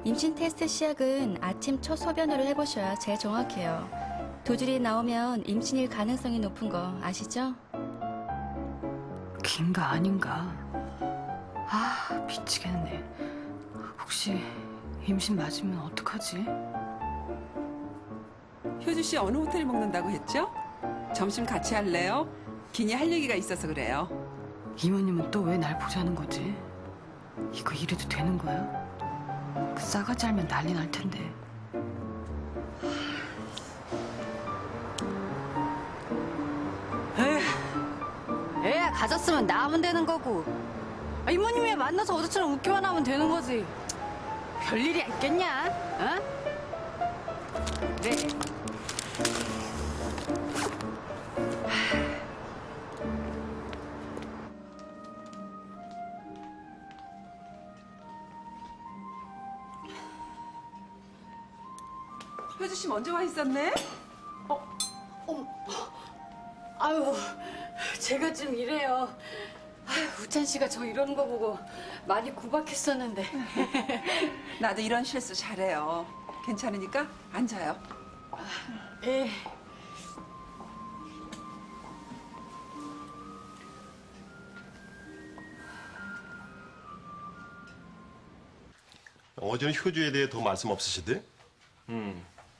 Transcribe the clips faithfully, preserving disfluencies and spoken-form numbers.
임신 테스트 시약은 아침 첫 소변으로 해보셔야 제일 정확해요. 두 줄이 나오면 임신일 가능성이 높은 거 아시죠? 긴가 아닌가? 아, 미치겠네. 혹시 임신 맞으면 어떡하지? 효주 씨 어느 호텔 먹는다고 했죠? 점심 같이 할래요? 기니 할 얘기가 있어서 그래요. 이모님은 또 왜 날 보자는 거지? 이거 이래도 되는 거야? 그 싸가지 알면 난리 날 텐데. 에휴, 애 가졌으면 낳으면 되는 거고. 아, 이모님이 만나서 어제처럼 웃기만 하면 되는 거지. 별일이 있겠냐? 어? 그래. 효주 씨 먼저 와 있었네? 어, 어머. 아유, 제가 좀 이래요. 아유, 우찬 씨가 저 이러는 거 보고 많이 구박했었는데. 나도 이런 실수 잘해요. 괜찮으니까 앉아요. 예. 어제는 효주에 대해 더 말씀 없으시대? 음.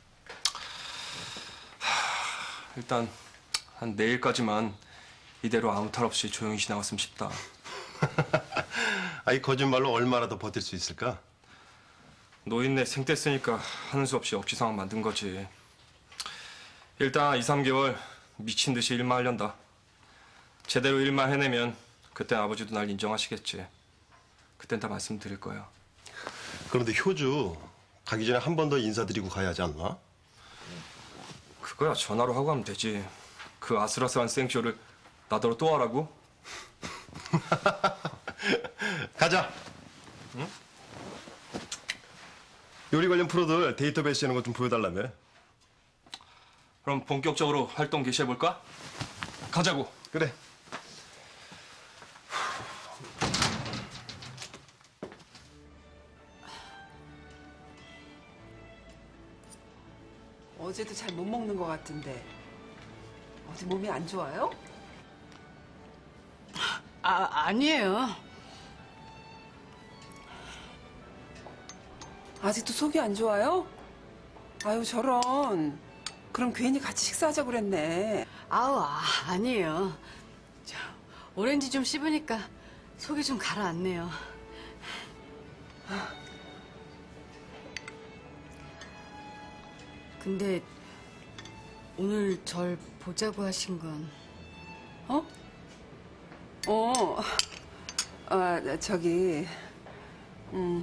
일단 한 내일까지만 이대로 아무 탈 없이 조용히 지나갔으면 싶다. 아이 거짓말로 얼마나 더 버틸 수 있을까? 노인네 생떼 쓰니까 하는 수 없이 억지 상황 만든 거지. 일단 이, 삼 개월 미친 듯이 일만 하련다. 제대로 일만 해내면 그땐 아버지도 날 인정하시겠지. 그땐 다 말씀드릴 거야. 그런데 효주 가기 전에 한 번 더 인사드리고 가야 하지 않나? 그거야 전화로 하고 하면 되지. 그 아슬아슬한 생쇼를 나더러 또 하라고? 가자. 응? 요리 관련 프로들 데이터베이스 하는 것 좀 보여달라며. 그럼 본격적으로 활동 개시해볼까? 가자고. 그래. 어제도 잘 못 먹는 것 같은데 어디 몸이 안 좋아요? 아, 아니에요. 아직도 속이 안 좋아요? 아유 저런. 그럼 괜히 같이 식사하자고 그랬네. 아우, 아, 아니에요. 저, 오렌지 좀 씹으니까 속이 좀 가라앉네요. 근데 오늘 절 보자고 하신 건? 어? 어, 아, 저기, 음,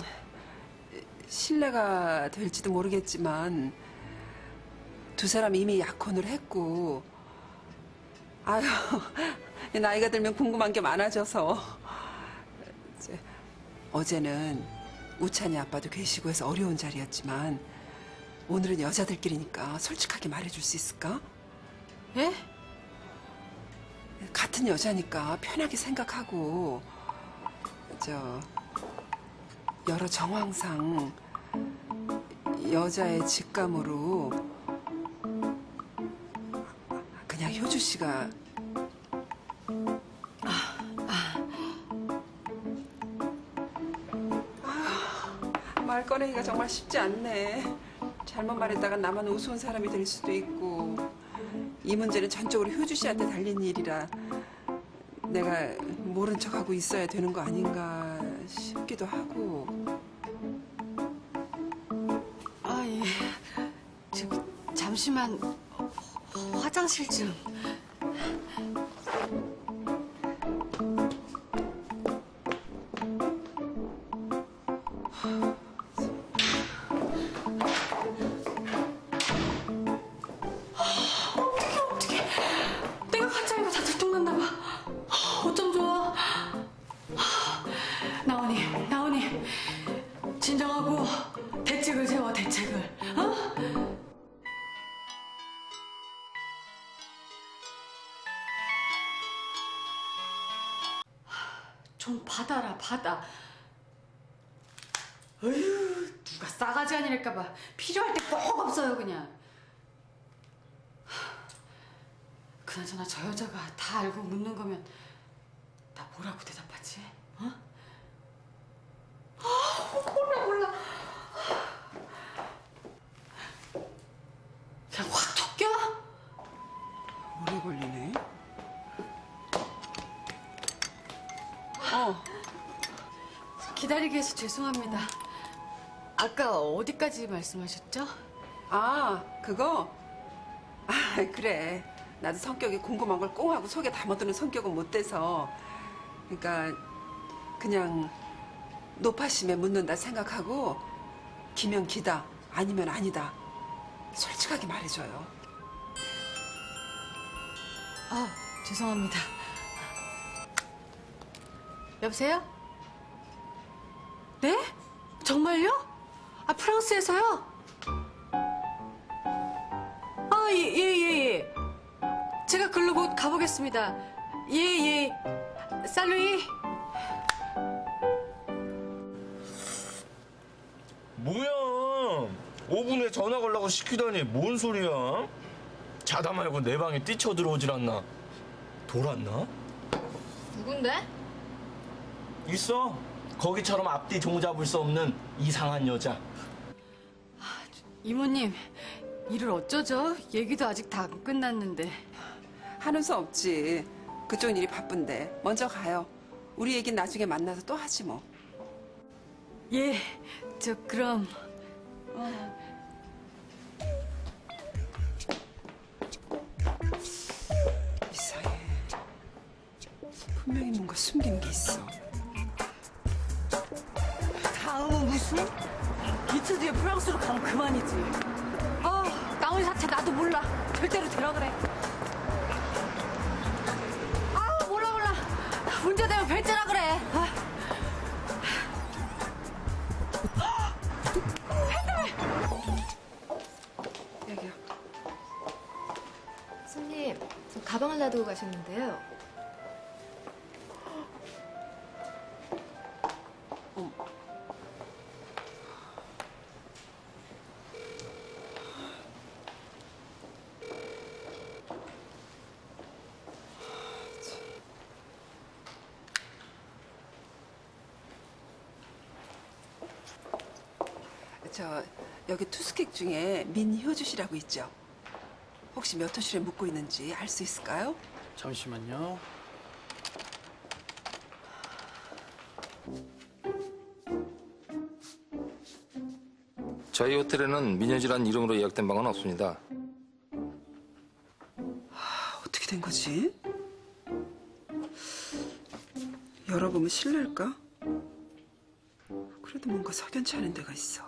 실례가 될지도 모르겠지만 두 사람 이미 약혼을 했고, 아유, 나이가 들면 궁금한 게 많아져서 이제, 어제는 우찬이 아빠도 계시고 해서 어려운 자리였지만 오늘은 여자들끼리니까 솔직하게 말해줄 수 있을까? 예? 같은 여자니까 편하게 생각하고 저 여러 정황상 여자의 직감으로 그냥 효주 씨가 말 꺼내기가 정말 쉽지 않네. 잘못 말했다가 나만 우스운 사람이 될 수도 있고 이 문제는 전적으로 효주 씨한테 달린 일이라 내가 모른 척하고 있어야 되는 거 아닌가 싶기도 하고. 아, 예. 저기, 잠시만 화장실 좀. 내가 화장이가 다 들통났나 봐. 어쩜 좋아. 나온이, 나온이. 진정하고 대책을 세워, 대책을. 어? 좀 받아라, 받아. 어휴, 누가 싸가지 아니랄까봐 필요할 때 꼭 없어요 그냥. 그나저나 저 여자가 다 알고 묻는 거면 나 뭐라고 대답하지? 어? 아, 몰라 몰라. 그냥 확 톡겨? 오래 걸리네. 어, 기다리게 해서 죄송합니다. 아까 어디까지 말씀하셨죠? 아, 그거? 아, 그래. 나도 성격이 궁금한 걸 꽁 하고 속에 담아두는 성격은 못 돼서. 그러니까 그냥 노파심에 묻는다 생각하고 기면 기다, 아니면 아니다. 솔직하게 말해줘요. 아, 죄송합니다. 여보세요? 네? 정말요? 아, 프랑스에서요? 아, 예, 예, 예, 예. 제가 글로 곧 가보겠습니다. 예, 예. 살루이. 뭐야? 오 분 후에 전화 걸라고 시키더니 뭔 소리야? 자다 말고 내 방에 뛰쳐 들어오질 않나? 돌았나? 누군데? 있어. 거기처럼 앞뒤 종잡을 수 없는 이상한 여자. 이모님, 일을 어쩌죠? 얘기도 아직 다 안 끝났는데. 하는 수 없지. 그쪽 일이 바쁜데. 먼저 가요. 우리 얘긴 나중에 만나서 또 하지 뭐. 예, 저 그럼. 이상해. 분명히 뭔가 숨긴 게 있어. 다음은 무슨? 이틀 뒤에 프랑스로 가면 그만이지. 어, 나머지 사체 나도 몰라. 절대로 데려가래. 아, 몰라 몰라. 문제되면 벨제라 그래. 아. 여기요. 손님, 저 가방을 놔두고 가셨는데요. 저 여기 투스객 중에 민효주 씨라고 있죠? 혹시 몇 호실에 묵고 있는지 알 수 있을까요? 잠시만요. 저희 호텔에는 민효지라는 이름으로 예약된 방은 없습니다. 어떻게 된 거지? 열어보면 실례일까? 그래도 뭔가 석연치 않은 데가 있어.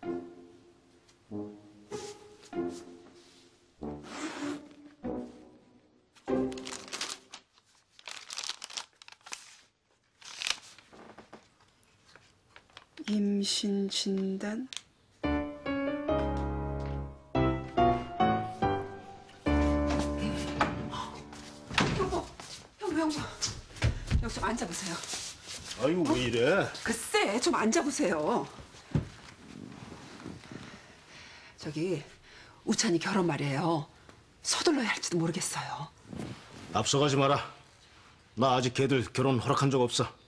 임신 진단? 형부, 형부, 형부. 여기 좀 앉아보세요. 아이고 왜 이래? 글쎄, 좀 앉아보세요. 저기 우찬이 결혼 말이에요. 서둘러야 할지도 모르겠어요. 앞서가지 마라. 나 아직 걔들 결혼 허락한 적 없어.